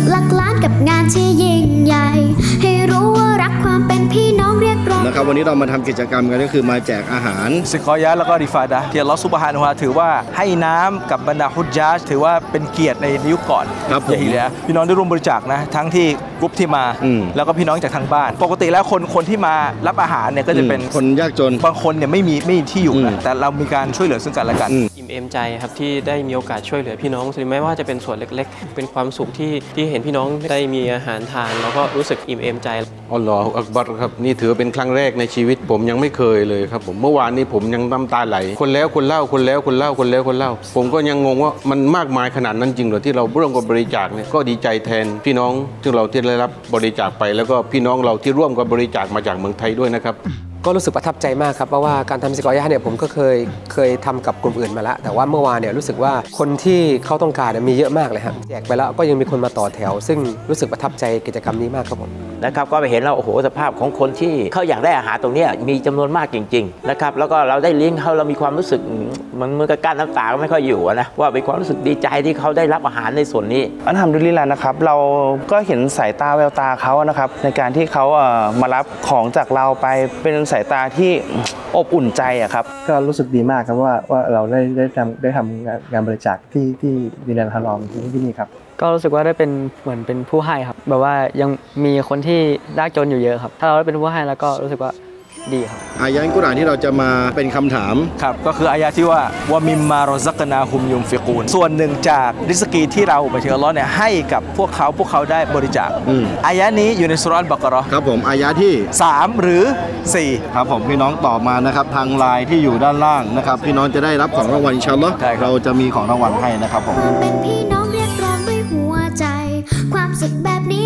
หลักล้านกับงานที่ยิ่งใหญ่ให้รู้ว่ารักความเป็นพี่น้องเรียกร้องนะครับวันนี้เรามาทำกิจกรรมกันก็คือมาแจกอาหารซิกอยะแล้วก็ริฟาดะที่อัลลอฮฺซุบฮานะฮูวะตะอาลาถือว่าให้น้ำกับบรรดาฮุจญาจถือว่าเป็นเกียรติในยุคก่อนอย่าฮิเลียพี่น้องได้ร่วมบริจาคนะทั้งที่กรุ๊ปที่มาแล้วก็พี่น้องจากทางบ้านปกติแล้วคนที่มารับอาหารเนี่ยก็จะเป็นคนยากจนบางคนเนี่ยไม่มีที่อยู่นะแต่เรามีการช่วยเหลือซึ่งกันและกันอิ่มเอมใจครับที่ได้มีโอกาสช่วยเหลือพี่น้องถึงแม้ว่าจะเป็นส่วนเล็กๆเป็นความสุขที่เห็นพี่น้องได้มีอาหารทานแล้วก็รู้สึกอิ่มเอมใจอัลลอฮฺอักบัรครับนี่ถือเป็นครั้งแรกในชีวิตผมยังไม่เคยเลยครับผมเมื่อวานนี้ผมยังน้ำตาไหลคนแล้วคนเล่าคนแล้วคนเล่าคนแล้วคนเล่าผมก็ยังงงว่ามันมากมายขนาดนั้นจริงเหรอที่เราร่วมกับบริจาคเนี่ยก็ดีใจแทนพี่น้องที่เราที่ได้รับบริจาคไปแล้วก็พี่น้องเราที่ร่วมกับบริจาคมาจากเมืองไทยด้วยนะครับก็รู้สึกประทับใจมากครับเพราะว่าการทำซิกอยะเนี่ยผมก็เคยทำกับกลุ่มอื่นมาแล้วแต่ว่าเมื่อวานเนี่ยรู้สึกว่าคนที่เขาต้องการมีเยอะมากเลยครับแจกไปแล้วก็ยังมีคนมาต่อแถวซึ่งรู้สึกประทับใจกิจกรรมนี้มากครับผมนะครับก็ไปเห็นเราโอ้โหสภาพของคนที่เขาอยากได้อาหารตรงนี้มีจำนวนมากจริงๆนะครับแล้วก็เราได้เลี้ยงเขาเรามีความรู้สึกมันเหมือนกับกั้นน้ำตาไม่ค่อยอยู่นะว่าเป็นความรู้สึกดีใจที่เขาได้รับอาหารในส่วนนี้อัลฮัมดุลิลลาห์นะครับเราก็เห็นสายตาแววตาเขานะครับในการที่เขามารับของจากเราไปเป็นสายตาที่อบอุ่นใจอะครับก็รู้สึกดีมากครับว่าเราได้ทำงานบริจาคที่ดินแดนฮารอมที่นี่ครับก็รู้สึกว่าได้เป็นเหมือนเป็นผู้ให้ครับแบบว่ายังมีคนที่ยากจนอยู่เยอะครับถ้าเราได้เป็นผู้ให้แล้วก็รู้สึกว่าดีครับอายะกุรอานที่เราจะมาเป็นคำถามครับก็คืออายะที่ว่าวะมิมมารอซักนาฮุมยุมฟิกูนส่วนหนึ่งจากริสกีที่เราหมายถึงอัลเลาะห์เนี่ยให้กับพวกเขาได้บริจาคอายะนี้อยู่ในซูเราะห์อัลบะเกาะเราะห์ครับผมอายะที่ 3หรือ4 ครับผมพี่น้องตอบมานะครับทางไลน์ที่อยู่ด้านล่างนะครับพี่น้องจะได้รับของรางวัลอินชาอัลเลาะห์เราจะมีของรางวัลให้นะครับผมเป็นพี่น้องเรียกร้องด้วยหัวใจความสุขแบบนี้